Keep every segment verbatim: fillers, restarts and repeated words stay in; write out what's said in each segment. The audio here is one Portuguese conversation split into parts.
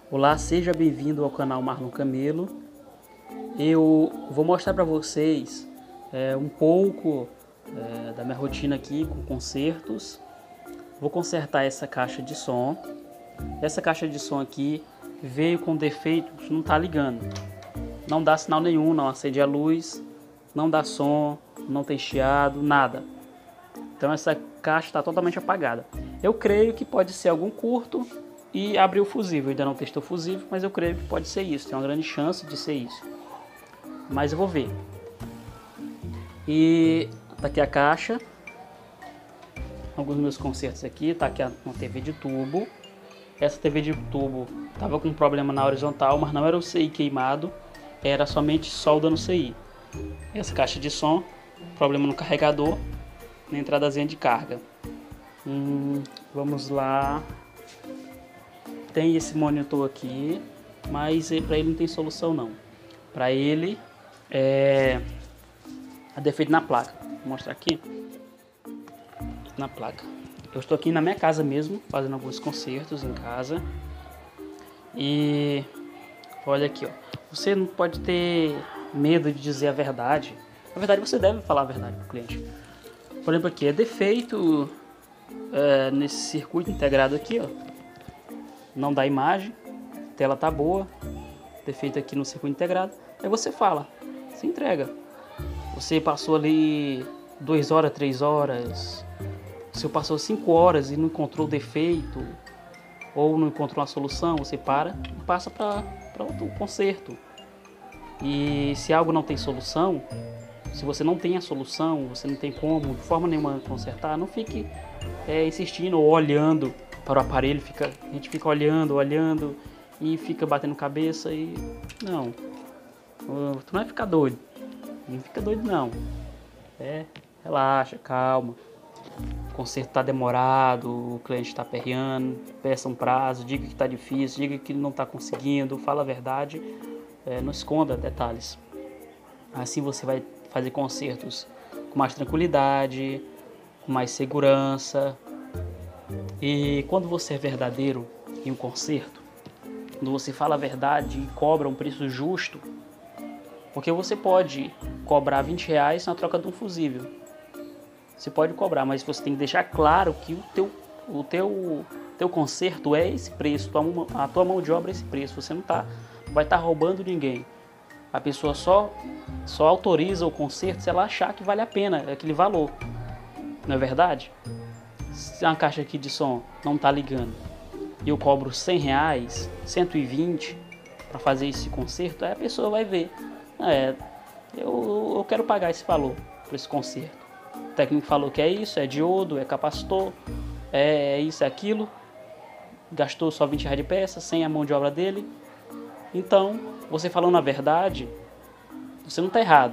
Olá, seja bem-vindo ao canal Marlon Camelo. Eu vou mostrar para vocês é, um pouco é, da minha rotina aqui com concertos. Vou consertar essa caixa de som. Essa caixa de som aqui veio com defeito, não está ligando. Não dá sinal nenhum, não acende a luz, não dá som, não tem chiado, nada. Então essa caixa está totalmente apagada. Eu creio que pode ser algum curto e abrir o fusível. Eu ainda não testei o fusível, mas eu creio que pode ser isso. Tem uma grande chance de ser isso. Mas eu vou ver. E tá aqui a caixa. Alguns dos meus concertos aqui. Tá aqui uma T V de tubo. Essa T V de tubo tava com um problema na horizontal, mas não era o C I queimado. Era somente solda no C I. Essa caixa de som, problema no carregador, na entradazinha de carga. Hum, vamos lá. Tem esse monitor aqui, mas para ele não tem solução não. Para ele é a defeito na placa. Vou mostrar aqui na placa. Eu estou aqui na minha casa mesmo, fazendo alguns concertos em casa. E olha aqui, ó. Você não pode ter medo de dizer a verdade. Na verdade, você deve falar a verdade para o cliente. Por exemplo, aqui é defeito é, nesse circuito integrado aqui, ó. Não dá imagem, a tela tá boa, defeito aqui no circuito integrado. Aí você fala, você entrega. Você passou ali duas horas, três horas. Você passou cinco horas e não encontrou defeito ou não encontrou uma solução, você para e passa para outro conserto. E se algo não tem solução, se você não tem a solução, você não tem como de forma nenhuma consertar, não fique é, insistindo ou olhando para o aparelho, fica, a gente fica olhando, olhando e fica batendo cabeça e não, tu não vai ficar doido, não fica doido não, é, relaxa, calma. O conserto está demorado, o cliente está aperreando, peça um prazo, diga que está difícil, diga que não está conseguindo, fala a verdade, é, não esconda detalhes. Assim você vai fazer concertos com mais tranquilidade, com mais segurança. E quando você é verdadeiro em um concerto, quando você fala a verdade e cobra um preço justo, porque você pode cobrar vinte reais na troca de um fusível. Você pode cobrar, mas você tem que deixar claro que o teu, o teu, teu conserto é esse preço, a tua mão de obra é esse preço. Você não tá, vai estar tá roubando ninguém. A pessoa só, só autoriza o conserto se ela achar que vale a pena aquele valor. Não é verdade? Se uma caixa aqui de som não está ligando e eu cobro cem reais, cento e vinte para fazer esse conserto, aí a pessoa vai ver. É, eu, eu quero pagar esse valor por esse conserto. O técnico falou que é isso, é diodo, é capacitor, é isso, é aquilo. Gastou só vinte reais de peça, sem a mão de obra dele. Então, você falando a verdade, você não está errado.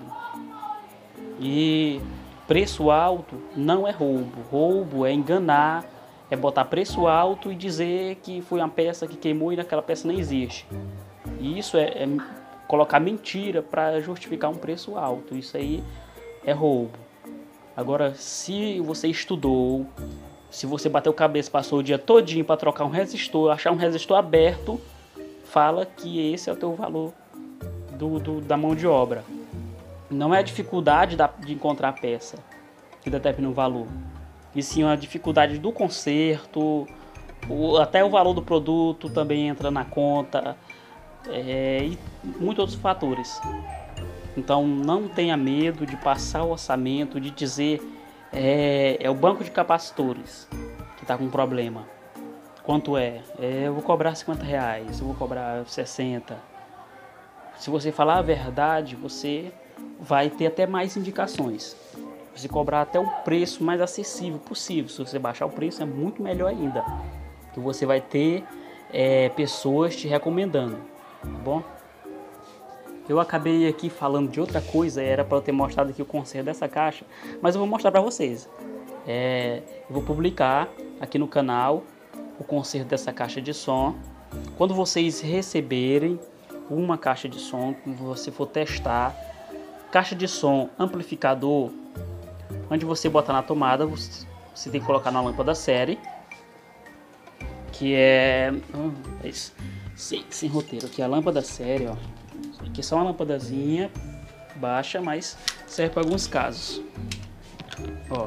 E preço alto não é roubo. Roubo é enganar, é botar preço alto e dizer que foi uma peça que queimou e naquela peça não existe. E isso é, é colocar mentira para justificar um preço alto. Isso aí é roubo. Agora, se você estudou, se você bateu cabeça, passou o dia todinho para trocar um resistor, achar um resistor aberto, fala que esse é o teu valor do, do, da mão de obra. Não é a dificuldade da, de encontrar a peça que determina o valor, e sim a dificuldade do conserto, o, até o valor do produto também entra na conta, é, e muitos outros fatores. Então não tenha medo de passar o orçamento, de dizer é, é o banco de capacitores que está com problema. Quanto é? é? Eu vou cobrar cinquenta reais, eu vou cobrar sessenta. Se você falar a verdade, você vai ter até mais indicações. Você cobrar até o preço mais acessível possível. Se você baixar o preço é muito melhor ainda, que você vai ter é, pessoas te recomendando, tá bom? Eu acabei aqui falando de outra coisa, era para eu ter mostrado aqui o conserto dessa caixa, mas eu vou mostrar para vocês. É, eu vou publicar aqui no canal o conserto dessa caixa de som. Quando vocês receberem uma caixa de som, quando você for testar, caixa de som amplificador, onde você bota na tomada, você, você tem que colocar na lâmpada série, que é, hum, é isso. sem, sem roteiro. Aqui a lâmpada séria, ó. Aqui é só uma lâmpadazinha baixa, mas serve para alguns casos. Ó.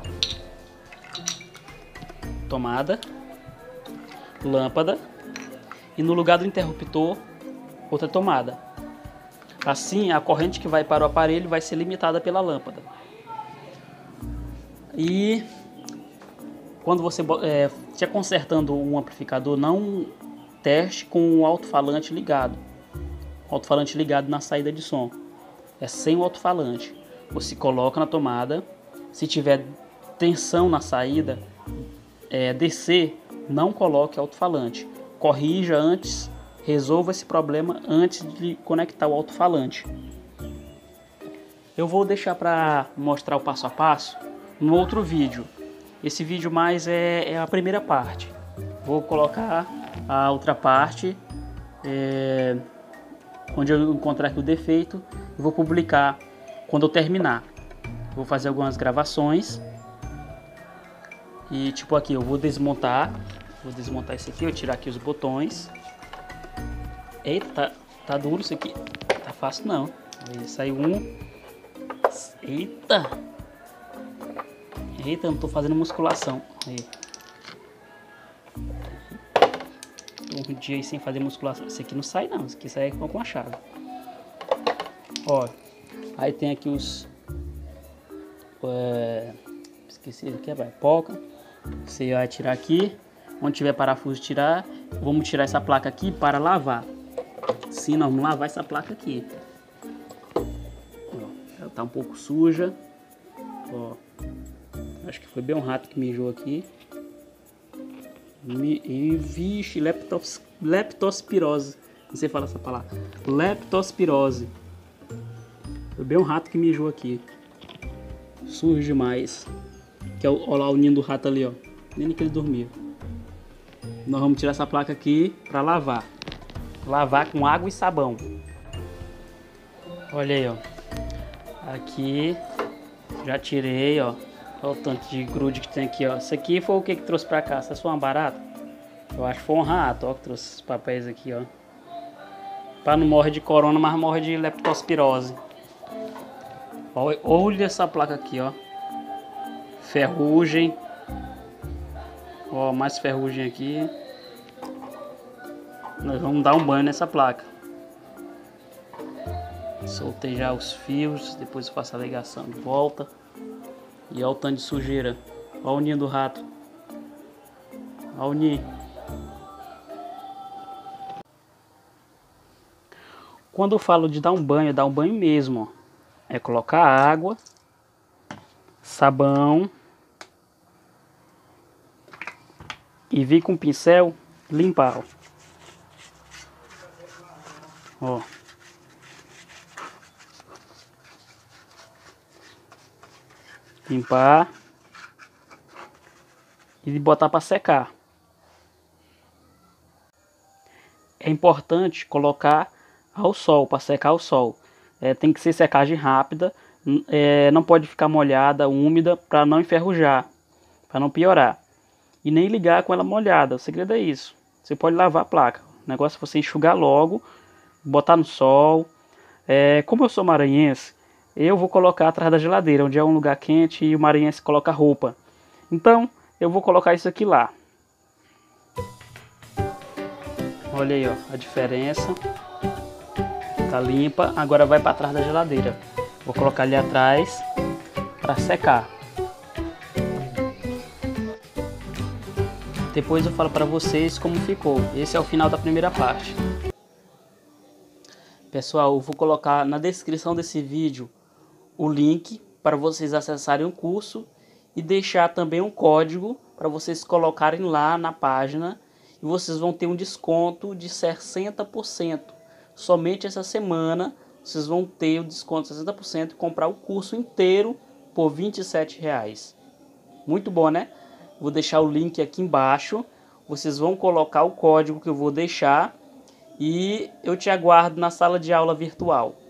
Tomada, lâmpada e no lugar do interruptor, outra tomada. Assim, a corrente que vai para o aparelho vai ser limitada pela lâmpada. E quando você é, estiver consertando um amplificador, não teste com o alto-falante ligado. O alto-falante ligado na saída de som. É sem o alto-falante. Você coloca na tomada. Se tiver tensão na saída, é, descer, não coloque alto-falante. Corrija antes, resolva esse problema antes de conectar o alto-falante. Eu vou deixar para mostrar o passo a passo no outro vídeo. Esse vídeo mais é, é a primeira parte. Vou colocar a outra parte, é, onde eu encontrar aqui o defeito, e vou publicar quando eu terminar. Vou fazer algumas gravações. E tipo aqui, eu vou desmontar. Vou desmontar esse aqui, eu tirar aqui os botões. Eita, tá, tá duro isso aqui. Tá fácil não. Aí saiu um. Eita! Eita, eu não tô fazendo musculação. Aí. Um dia aí sem fazer musculação. Esse aqui não sai não. Esse aqui sai com a chave. Ó. Aí tem aqui os. É, esqueci de quebrar. Poca. Você vai tirar aqui. Onde tiver parafuso, tirar. Vamos tirar essa placa aqui para lavar. Sim, nós vamos lavar essa placa aqui. Ó, ela tá um pouco suja. Ó. Acho que foi bem um rato que mijou aqui. E vixe, leptos, leptospirose. Não sei falar essa palavra. Leptospirose. Foi bem um rato que mijou aqui. Sujo demais. Que é o, ó lá o ninho do rato ali, ó. Nem que ele dormia. Nós vamos tirar essa placa aqui para lavar. Lavar com água e sabão. Olha aí, ó. Aqui já tirei, ó. Olha o tanto de grude que tem aqui, ó. Isso aqui foi o que que trouxe pra cá? Isso é só uma barata? Eu acho que foi um rato, ó, que trouxe esses papéis aqui, ó. Pra não morrer de corona, mas morre de leptospirose. Olha, olha essa placa aqui, ó. Ferrugem. Ó, mais ferrugem aqui. Nós vamos dar um banho nessa placa. Soltei já os fios, depois eu faço a ligação de volta. E olha o tanto de sujeira. Olha o ninho do rato. Olha o ninho. Quando eu falo de dar um banho, é dar um banho mesmo. Ó. É colocar água, sabão. E vir com o pincel limpar. Ó. Ó. Limpar e botar para secar. É importante colocar ao sol, para secar ao sol. É, tem que ser secagem rápida, é, não pode ficar molhada, úmida, para não enferrujar, para não piorar. E nem ligar com ela molhada, o segredo é isso. Você pode lavar a placa, o negócio é você enxugar logo, botar no sol. É, como eu sou maranhense, eu vou colocar atrás da geladeira, onde é um lugar quente e o maranhense coloca roupa. Então, eu vou colocar isso aqui lá. Olha aí, ó, a diferença. Tá limpa, agora vai para trás da geladeira. Vou colocar ali atrás para secar. Depois eu falo para vocês como ficou. Esse é o final da primeira parte. Pessoal, eu vou colocar na descrição desse vídeo o link para vocês acessarem o curso e deixar também um código para vocês colocarem lá na página e vocês vão ter um desconto de sessenta por cento. Somente essa semana vocês vão ter o desconto de sessenta por cento e comprar o curso inteiro por vinte e sete reais. Muito bom, né? Vou deixar o link aqui embaixo. Vocês vão colocar o código que eu vou deixar e eu te aguardo na sala de aula virtual.